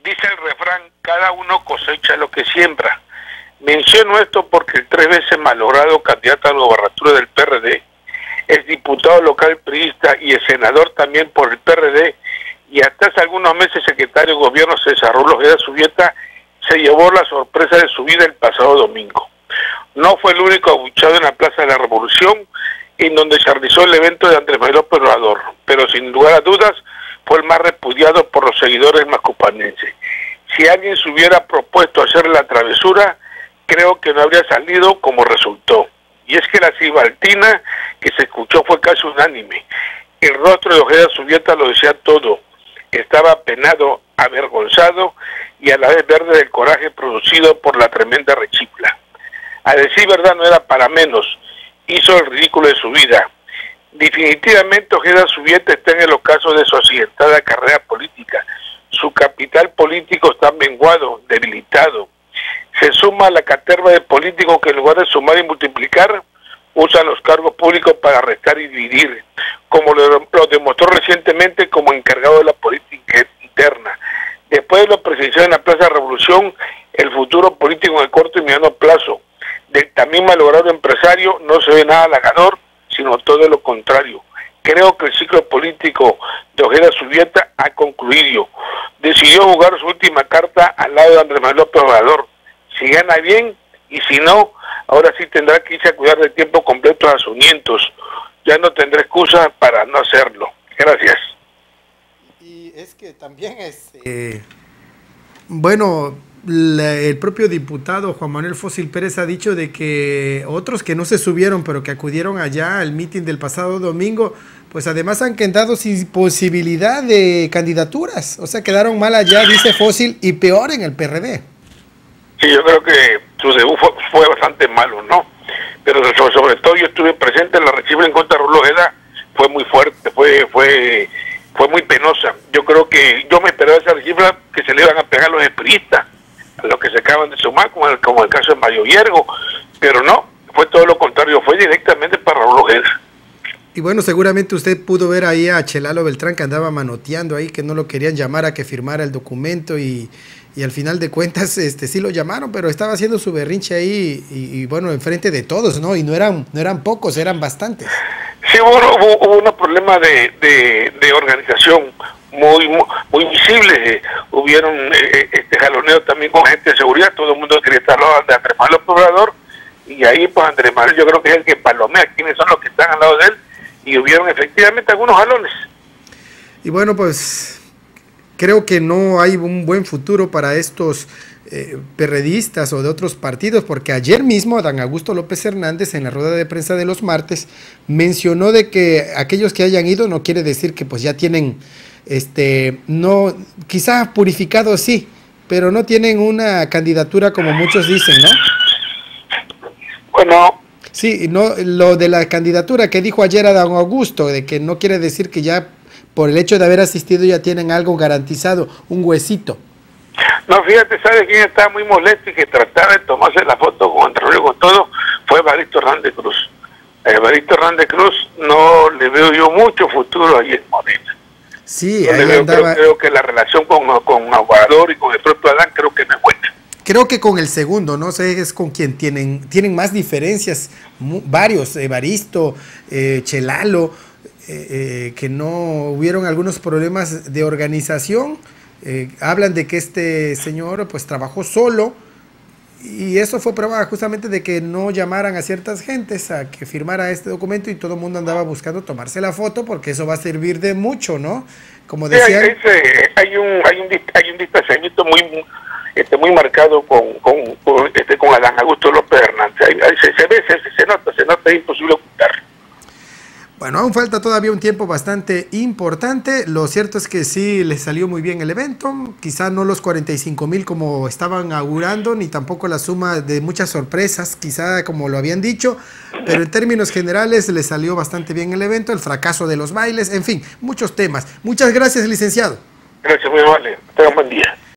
Dice el refrán, cada uno cosecha lo que siembra. Menciono esto porque el 3 veces malogrado candidato a la gobernatura del PRD, es diputado local priista y el senador también por el PRD, y hasta hace algunos meses secretario de gobierno César Rulo Ojeda Subieta, se llevó la sorpresa de su vida el pasado domingo. No fue el único abuchado en la Plaza de la Revolución, en donde se realizó el evento de Andrés Manuel López Obrador, pero sin lugar a dudas fue el más repudiado por los seguidores macupanenses. Si alguien se hubiera propuesto hacer la travesura, creo que no habría salido como resultó. Y es que la cibaltina que se escuchó fue casi unánime. El rostro de Ojeda Subieta lo decía todo. Estaba apenado, avergonzado y a la vez verde del coraje producido por la tremenda rechifla. A decir verdad, no era para menos. Hizo el ridículo de su vida. Definitivamente Ojeda Subieta está en el ocaso de su accidentada carrera política. Su capital político está menguado, debilitado. Se suma a la caterva de políticos que en lugar de sumar y multiplicar, usan los cargos públicos para restar y dividir, como lo demostró recientemente como encargado de la política interna. Después de lo presenciado en la Plaza de la Revolución, el futuro político en el corto y mediano plazo del también malogrado empresario no se ve nada halagador, sino todo lo contrario. Creo que el ciclo político de Ojeda Subieta ha concluido. Decidió jugar su última carta al lado de Andrés Manuel López Obrador. Si gana bien, y si no, ahora sí tendrá que irse a cuidar de tiempo completo a sus nietos. Ya no tendrá excusa para no hacerlo. Gracias. Y es que también bueno, el propio diputado Juan Manuel Fósil Pérez ha dicho de que otros que no se subieron, pero que acudieron allá al mitin del pasado domingo, pues además han quedado sin posibilidad de candidaturas. O sea, quedaron mal allá, dice Fósil, y peor en el PRD. Sí, yo creo que su debut fue bastante malo, ¿no? Pero sobre todo yo estuve presente en la rechifla en contra de Rulo Ojeda, fue muy fuerte, fue muy penosa. Yo creo que yo me esperaba esa rechifla que se le iban a pegar los espristas, a los que se acaban de sumar, como el caso de Mario Hiergo, pero no, fue todo lo contrario, fue directamente para Rulo Ojeda. Y bueno, seguramente usted pudo ver ahí a Chelalo Beltrán que andaba manoteando ahí, que no lo querían llamar a que firmara el documento y al final de cuentas sí lo llamaron, pero estaba haciendo su berrinche ahí y bueno, enfrente de todos, ¿no? Y no eran pocos, eran bastantes. Sí, hubo unos problemas de organización muy visibles. Hubieron jaloneo también con gente de seguridad, todo el mundo quería estar al lado de Andrés Manuel López Obrador, y ahí pues Andrés Manuel yo creo que es el que palomea quiénes son los que están al lado de él, y hubieron efectivamente algunos jalones. Y bueno, pues creo que no hay un buen futuro para estos perredistas o de otros partidos, porque ayer mismo Dan Augusto López Hernández en la rueda de prensa de los martes mencionó de que aquellos que hayan ido no quiere decir que pues ya tienen, no, quizás purificado sí, pero no tienen una candidatura como muchos dicen, ¿no? Bueno. Sí, no, lo de la candidatura que dijo ayer a Dan Augusto, de que no quiere decir que ya por el hecho de haber asistido ya tienen algo garantizado, un huesito. No, fíjate, ¿sabe quién estaba muy molesto y que trataba de tomarse la foto con Andrés con todo? Fue Evaristo Hernández Cruz. Evaristo Hernández Cruz no le veo yo mucho futuro ahí en Morena. Sí, no ahí andaba. Creo que la relación con Aguador y con el propio Adán creo que no es buena. Creo que con el segundo, no sé, es con quien tienen más diferencias, varios, Evaristo, Chelalo, que no hubieron algunos problemas de organización. Hablan de que este señor pues trabajó solo y eso fue prueba justamente de que no llamaran a ciertas gentes a que firmara este documento y todo el mundo andaba buscando tomarse la foto porque eso va a servir de mucho, ¿no? Como decían. Sí, hay un distanciamiento muy marcado con Adán Augusto López Hernández. Se nota, es imposible ocultar. Bueno, aún falta todavía un tiempo bastante importante. Lo cierto es que sí les salió muy bien el evento. Quizá no los 45,000 como estaban augurando, ni tampoco la suma de muchas sorpresas, quizá como lo habían dicho. Pero en términos generales les salió bastante bien el evento, el fracaso de los bailes, en fin, muchos temas. Muchas gracias, licenciado. Gracias, muy amable. Tengan buen día.